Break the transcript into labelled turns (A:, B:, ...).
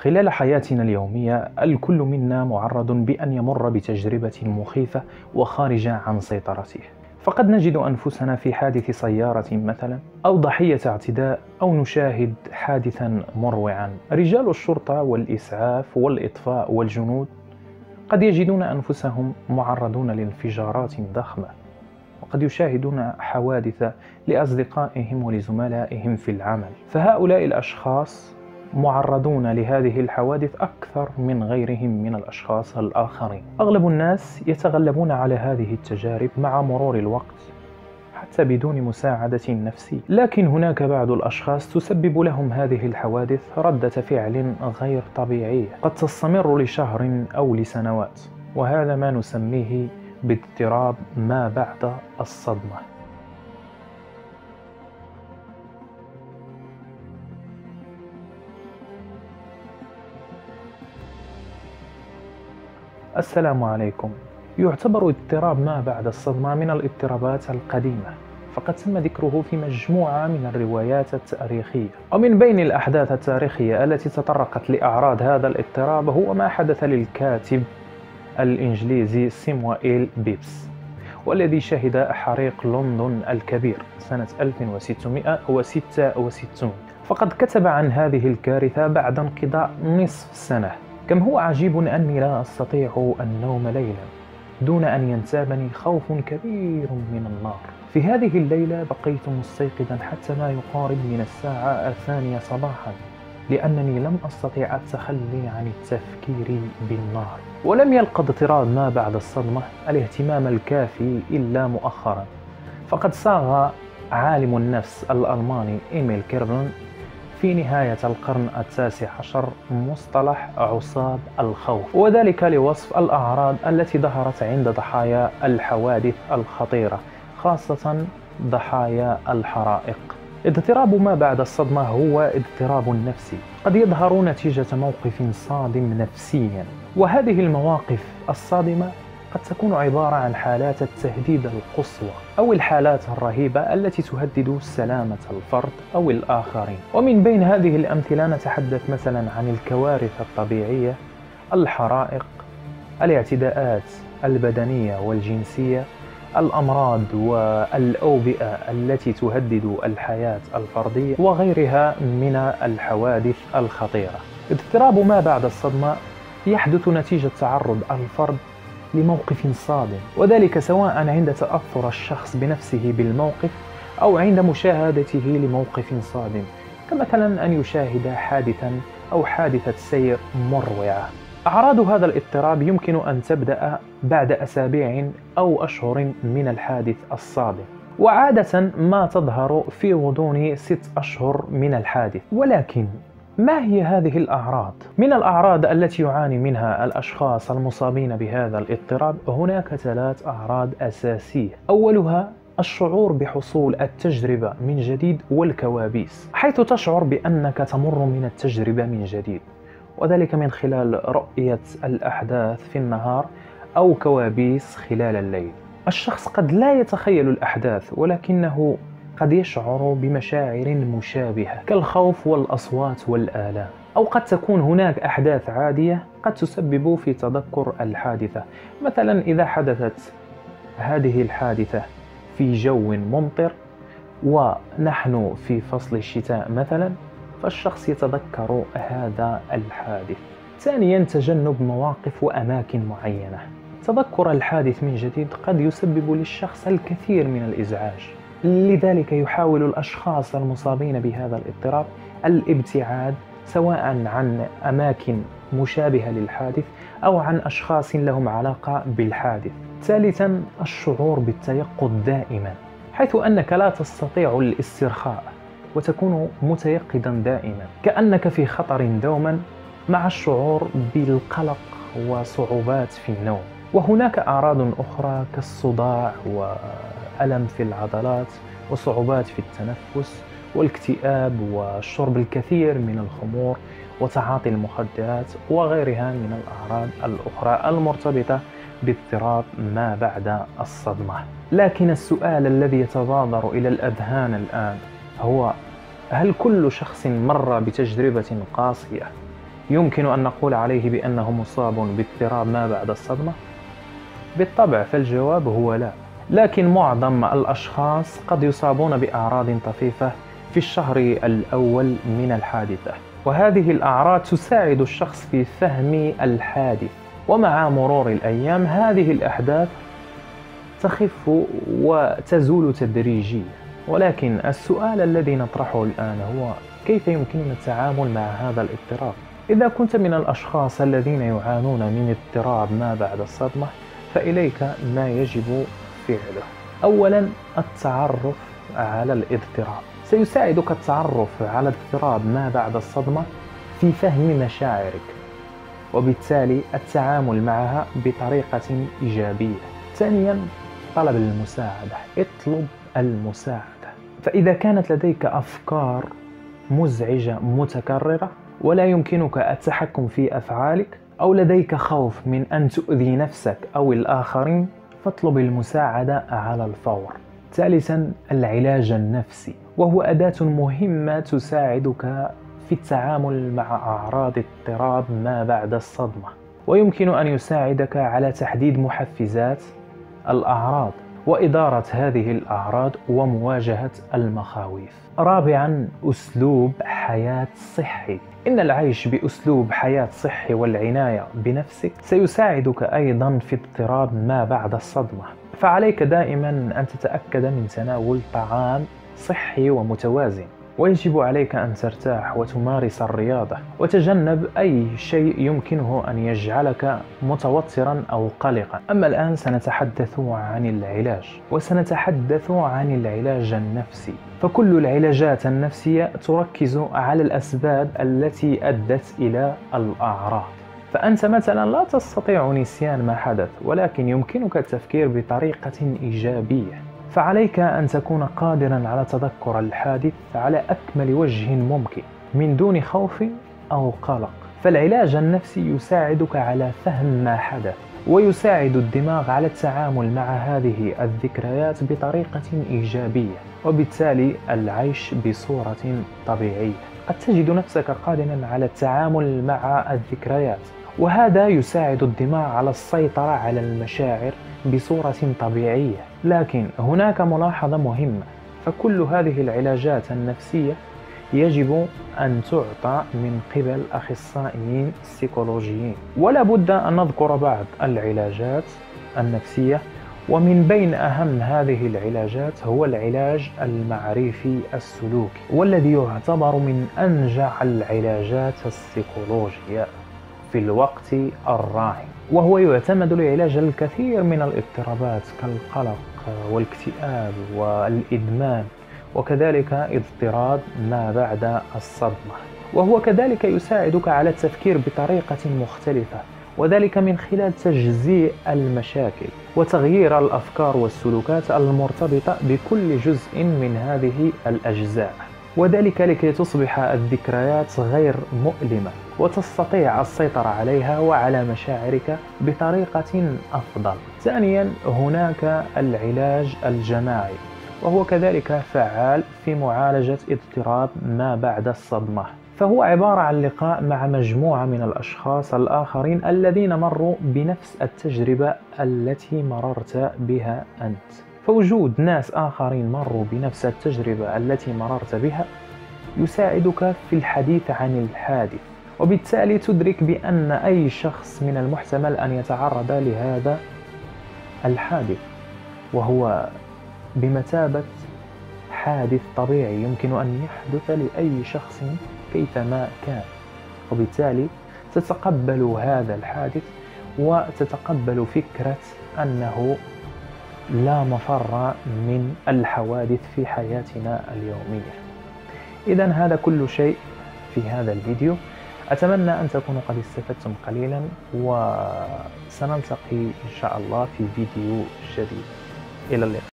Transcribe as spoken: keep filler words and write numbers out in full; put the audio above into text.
A: خلال حياتنا اليومية الكل منا معرض بأن يمر بتجربة مخيفة وخارجة عن سيطرته، فقد نجد أنفسنا في حادث سيارة مثلا، أو ضحية اعتداء، أو نشاهد حادثا مروعا. رجال الشرطة والإسعاف والإطفاء والجنود قد يجدون أنفسهم معرضون لانفجارات ضخمة، وقد يشاهدون حوادث لأصدقائهم ولزملائهم في العمل. فهؤلاء الأشخاص معرضون لهذه الحوادث أكثر من غيرهم من الأشخاص الآخرين. أغلب الناس يتغلبون على هذه التجارب مع مرور الوقت حتى بدون مساعدة نفسية، لكن هناك بعض الأشخاص تسبب لهم هذه الحوادث ردة فعل غير طبيعية قد تستمر لشهر أو لسنوات، وهذا ما نسميه باضطراب ما بعد الصدمة. السلام عليكم. يعتبر اضطراب ما بعد الصدمة من الاضطرابات القديمة، فقد تم ذكره في مجموعة من الروايات التاريخية. ومن بين الأحداث التاريخية التي تطرقت لأعراض هذا الاضطراب هو ما حدث للكاتب الإنجليزي سيموئيل بيبس، والذي شهد حريق لندن الكبير سنة ألف وستمائة وستة وستين. فقد كتب عن هذه الكارثة بعد انقضاء نصف سنة: كم هو عجيب أني لا أستطيع النوم ليلا دون أن ينتابني خوف كبير من النار. في هذه الليلة بقيت مستيقظا حتى ما يقارب من الساعة الثانية صباحا، لأنني لم أستطيع التخلي عن التفكير بالنار. ولم يلقى اضطراب ما بعد الصدمة الاهتمام الكافي إلا مؤخرا، فقد صاغ عالم النفس الألماني إيميل كيربن في نهاية القرن التاسع عشر مصطلح عصاب الخوف، وذلك لوصف الأعراض التي ظهرت عند ضحايا الحوادث الخطيرة، خاصة ضحايا الحرائق. اضطراب ما بعد الصدمة هو اضطراب نفسي قد يظهر نتيجة موقف صادم نفسيا، وهذه المواقف الصادمة قد تكون عبارة عن حالات التهديد القصوى أو الحالات الرهيبة التي تهدد سلامة الفرد أو الآخرين. ومن بين هذه الأمثلة نتحدث مثلا عن الكوارث الطبيعية، الحرائق، الاعتداءات البدنية والجنسية، الأمراض والأوبئة التي تهدد الحياة الفردية، وغيرها من الحوادث الخطيرة. اضطراب ما بعد الصدمة يحدث نتيجة تعرض الفرد لموقف صادم، وذلك سواء عند تأثر الشخص بنفسه بالموقف أو عند مشاهدته لموقف صادم، كمثلا أن يشاهد حادثا أو حادثة سير مروعة. أعراض هذا الاضطراب يمكن أن تبدأ بعد أسابيع أو أشهر من الحادث الصادم، وعادة ما تظهر في غضون ست أشهر من الحادث. ولكن ما هي هذه الأعراض؟ من الأعراض التي يعاني منها الأشخاص المصابين بهذا الاضطراب هناك ثلاث أعراض أساسية. أولها الشعور بحصول التجربة من جديد والكوابيس، حيث تشعر بأنك تمر من التجربة من جديد، وذلك من خلال رؤية الأحداث في النهار أو كوابيس خلال الليل. الشخص قد لا يتخيل الأحداث، ولكنه قد يشعر بمشاعر مشابهة كالخوف والأصوات والآلام. أو قد تكون هناك أحداث عادية قد تسبب في تذكر الحادثة، مثلا إذا حدثت هذه الحادثة في جو ممطر ونحن في فصل الشتاء مثلا، فالشخص يتذكر هذا الحادث. ثانيا تجنب مواقف وأماكن معينة. تذكر الحادث من جديد قد يسبب للشخص الكثير من الإزعاج، لذلك يحاول الأشخاص المصابين بهذا الاضطراب الابتعاد سواء عن أماكن مشابهة للحادث أو عن أشخاص لهم علاقة بالحادث. ثالثا الشعور بالتيقظ دائما، حيث أنك لا تستطيع الاسترخاء وتكون متيقظا دائما كأنك في خطر دوما، مع الشعور بالقلق وصعوبات في النوم. وهناك أعراض أخرى كالصداع وألم في العضلات وصعوبات في التنفس والاكتئاب وشرب الكثير من الخمور وتعاطي المخدرات وغيرها من الأعراض الأخرى المرتبطة باضطراب ما بعد الصدمة. لكن السؤال الذي يتبادر إلى الأذهان الآن هو: هل كل شخص مر بتجربة قاسية يمكن أن نقول عليه بأنه مصاب باضطراب ما بعد الصدمة؟ بالطبع، فالجواب هو لا. لكن معظم الأشخاص قد يصابون بأعراض طفيفة في الشهر الأول من الحادثة، وهذه الأعراض تساعد الشخص في فهم الحادث، ومع مرور الأيام هذه الأحداث تخف وتزول تدريجيا. ولكن السؤال الذي نطرحه الآن هو: كيف يمكننا التعامل مع هذا الاضطراب؟ إذا كنت من الأشخاص الذين يعانون من اضطراب ما بعد الصدمة، فإليك ما يجب فعله. أولا، التعرف على الاضطراب. سيساعدك التعرف على اضطراب ما بعد الصدمة في فهم مشاعرك، وبالتالي التعامل معها بطريقة إيجابية. ثانيا، طلب المساعدة. اطلب المساعدة. فإذا كانت لديك أفكار مزعجة متكررة ولا يمكنك التحكم في أفعالك، أو لديك خوف من أن تؤذي نفسك أو الآخرين، فاطلب المساعدة على الفور. ثالثا، العلاج النفسي، وهو أداة مهمة تساعدك في التعامل مع أعراض اضطراب ما بعد الصدمة، ويمكن أن يساعدك على تحديد محفزات الأعراض وإدارة هذه الأعراض ومواجهة المخاوف. رابعا، أسلوب حياة صحي. إن العيش بأسلوب حياة صحي والعناية بنفسك سيساعدك أيضا في اضطراب ما بعد الصدمة. فعليك دائما أن تتأكد من تناول طعام صحي ومتوازن، ويجب عليك أن ترتاح وتمارس الرياضة، وتجنب أي شيء يمكنه أن يجعلك متوترا أو قلقا. أما الآن سنتحدث عن العلاج، وسنتحدث عن العلاج النفسي. فكل العلاجات النفسية تركز على الأسباب التي أدت إلى الأعراض. فأنت مثلا لا تستطيع نسيان ما حدث، ولكن يمكنك التفكير بطريقة إيجابية. فعليك أن تكون قادرا على تذكر الحادث على أكمل وجه ممكن من دون خوف أو قلق. فالعلاج النفسي يساعدك على فهم ما حدث، ويساعد الدماغ على التعامل مع هذه الذكريات بطريقة إيجابية، وبالتالي العيش بصورة طبيعية. قد تجد نفسك قادرا على التعامل مع الذكريات، وهذا يساعد الدماغ على السيطرة على المشاعر بصورة طبيعية. لكن هناك ملاحظة مهمة، فكل هذه العلاجات النفسية يجب أن تعطى من قبل أخصائيين سيكولوجيين. ولا بد أن نذكر بعض العلاجات النفسية، ومن بين أهم هذه العلاجات هو العلاج المعرفي السلوكي، والذي يعتبر من أنجع العلاجات السيكولوجية في الوقت الراهن، وهو يعتمد لعلاج الكثير من الاضطرابات كالقلق والاكتئاب والإدمان، وكذلك اضطراب ما بعد الصدمة. وهو كذلك يساعدك على التفكير بطريقة مختلفة، وذلك من خلال تجزيء المشاكل وتغيير الأفكار والسلوكات المرتبطة بكل جزء من هذه الأجزاء، وذلك لكي تصبح الذكريات غير مؤلمة وتستطيع السيطرة عليها وعلى مشاعرك بطريقة أفضل. ثانيا، هناك العلاج الجماعي، وهو كذلك فعال في معالجة اضطراب ما بعد الصدمة. فهو عبارة عن لقاء مع مجموعة من الأشخاص الآخرين الذين مروا بنفس التجربة التي مررت بها أنت. فوجود ناس آخرين مروا بنفس التجربة التي مررت بها يساعدك في الحديث عن الحادث، وبالتالي تدرك بأن أي شخص من المحتمل أن يتعرض لهذا الحادث، وهو بمثابة حادث طبيعي يمكن أن يحدث لأي شخص كيفما كان. وبالتالي تتقبل هذا الحادث وتتقبل فكرة أنه لا مفر من الحوادث في حياتنا اليومية. إذن هذا كل شيء في هذا الفيديو. أتمنى أن تكونوا قد استفدتم قليلا، وسنلتقي إن شاء الله في فيديو جديد. إلى اللقاء.